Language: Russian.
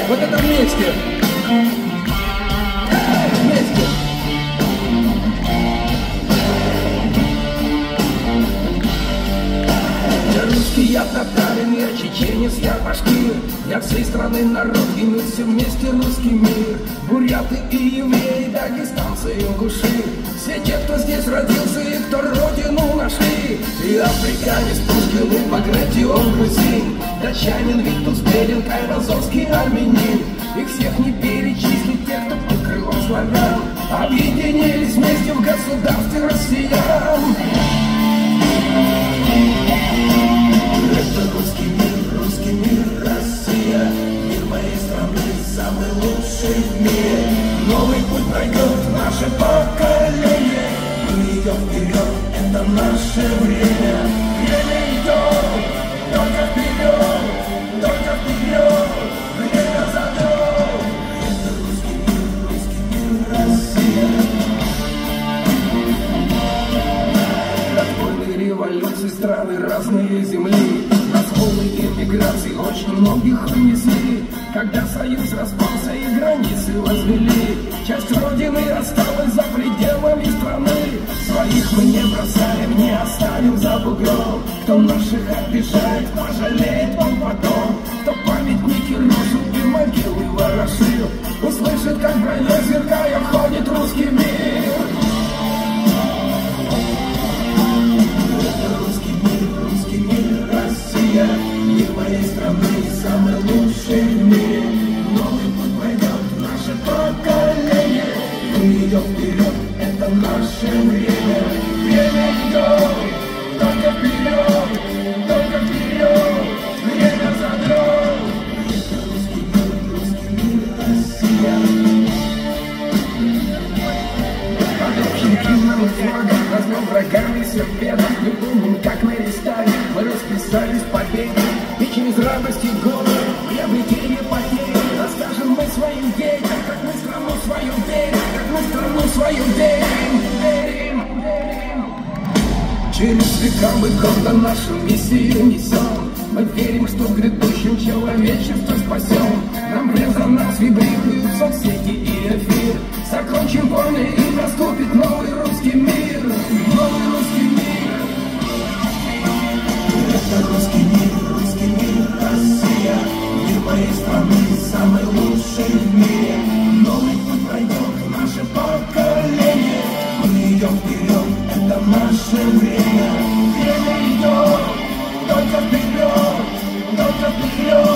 Вот это вместе. Вместе. Я русский, я татарин, я чеченец, я башкир. Я всей страны народ, и мы все вместе русский мир. Буряты и евреи, дагестанцы и ингуши. Все те, кто здесь родился и кто родину нашли. И африканец, Пушкин, и Багратион, грузин. Датчанин, Витус, Белинг, Айвазовский, армянин. Их всех не перечислить, тех, кто под крылом славян объединились вместе в государстве россиян. Это русский мир, Россия. Мир моей страны самый лучший в мире. Новый путь пройдет наше поколение. Мы идем вперед, это наше время. Время идет, только вперед, только вперед. Время зовет. Это русский мир, Россия. От революции страны разные земли. Расколы эмиграции очень многих унесли. Когда союз распался и границы возвели, часть родины осталась за пределами страны. Своих мы не бросаем, не оставим за бугром. Кто наших обижает, пожалеет он потом. Кто памятники рушит и могилы ворошил, услышит, как броней сверкая ходит русский мир. Русский мир, Россия. Мир моей страны самый лучший в мире. Новый путь пройдет наше поколение. Мы идем вперед, это наше время. Время идет, только вперед, только вперед. Время задрот. Это русский мир, Россия. Под общим гимном и флагом возьмем врагами все беды. Мы помним, как на рестайле мы расписались победы. И через радость и годы и обретение потерь расскажем мы своим детям, как мы страну свою верим, как мы страну свою верим. Через века мы гордо нашу миссию несем. Мы верим, что в грядущем человечество спасем. Нам в резонанс вибрируют соцсети и эфир. Закончим войны и наступит новый русский мир. Новый русский мир. Это русский мир, Россия. Мир моей страны самый лучший в мире. Новый путь пройдет наше поколение. Мы идем вперед, это наше время. Время идет, только вперед, только вперед.